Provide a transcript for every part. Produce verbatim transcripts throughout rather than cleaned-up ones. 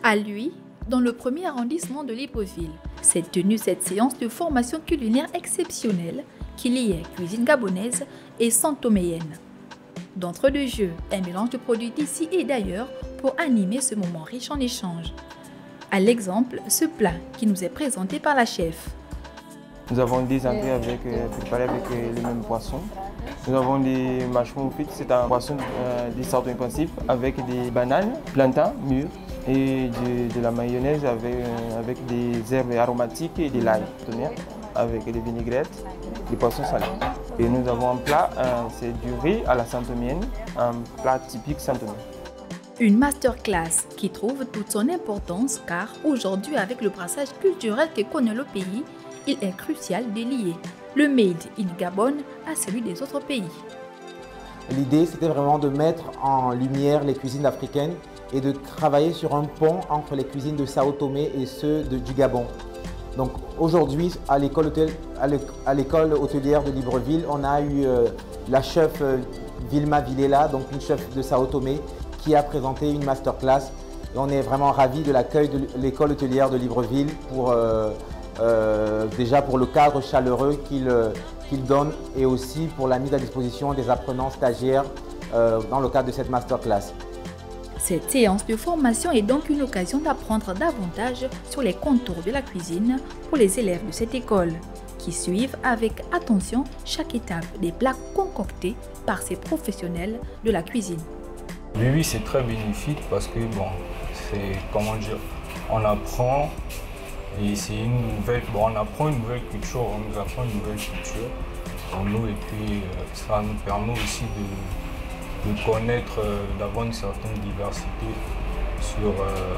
À Lui, dans le premier arrondissement de Libreville, s'est tenue cette séance de formation culinaire exceptionnelle qui liait cuisine gabonaise et santoméenne. D'entre deux jeux, un mélange de produits d'ici et d'ailleurs pour animer ce moment riche en échanges. À l'exemple, ce plat qui nous est présenté par la chef. Nous avons des entrées avec, euh, préparées avec euh, les mêmes poissons. Nous avons des mâcherons frites, c'est un poisson euh, des sortes principe avec des bananes, plantains mûrs et de, de la mayonnaise avec, euh, avec des herbes aromatiques et de l'ail, avec des vinaigrettes, des poissons salés. Et nous avons un plat, euh, c'est du riz à la santomienne, un plat typique santomien. Une masterclass qui trouve toute son importance car aujourd'hui, avec le brassage culturel que connaît le pays, il est crucial de lier le Made in Gabon à celui des autres pays. L'idée, c'était vraiment de mettre en lumière les cuisines africaines et de travailler sur un pont entre les cuisines de Sao Tomé et ceux de, du Gabon. Donc aujourd'hui, à l'école hôtelière de Libreville, on a eu euh, la chef euh, Vilma Vilela, donc une chef de Sao Tomé, qui a présenté une masterclass. Et on est vraiment ravis de l'accueil de l'école hôtelière de Libreville pour euh, euh, déjà pour le cadre chaleureux qu'il euh, qu'il donne et aussi pour la mise à disposition des apprenants stagiaires euh, dans le cadre de cette masterclass. Cette séance de formation est donc une occasion d'apprendre davantage sur les contours de la cuisine pour les élèves de cette école, qui suivent avec attention chaque étape des plats concoctés par ces professionnels de la cuisine. Oui, oui, c'est très bénéfique parce que, bon, c'est, comment dire, on apprend et c'est une nouvelle, bon, on apprend une nouvelle culture, on nous apprend une nouvelle culture pour nous et puis euh, ça nous permet aussi de, de connaître, euh, d'avoir une certaine diversité sur, euh,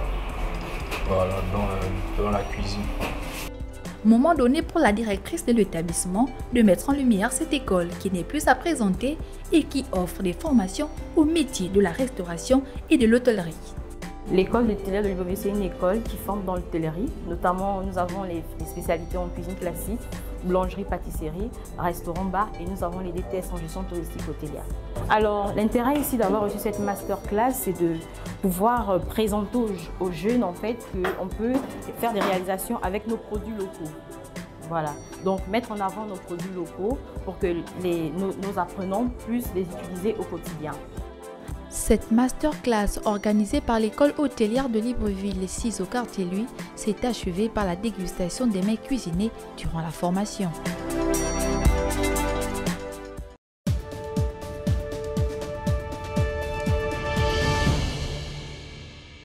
voilà, dans, dans la cuisine. Moment donné pour la directrice de l'établissement de mettre en lumière cette école qui n'est plus à présenter et qui offre des formations aux métiers de la restauration et de l'hôtellerie. L'école hôtelière de Libreville, c'est une école qui forme dans l'hôtellerie. Notamment, nous avons les spécialités en cuisine classique, boulangerie, pâtisserie, restaurant, bar et nous avons les D T S en gestion touristique hôtelière. Alors, l'intérêt ici d'avoir reçu cette masterclass, c'est de pouvoir présenter aux, aux jeunes en fait qu'on peut faire des réalisations avec nos produits locaux. Voilà, donc mettre en avant nos produits locaux pour que les, nos, nos apprenants puissent les utiliser au quotidien. Cette masterclass organisée par l'école hôtelière de Libreville six au quartier Lui s'est achevée par la dégustation des mets cuisinés durant la formation.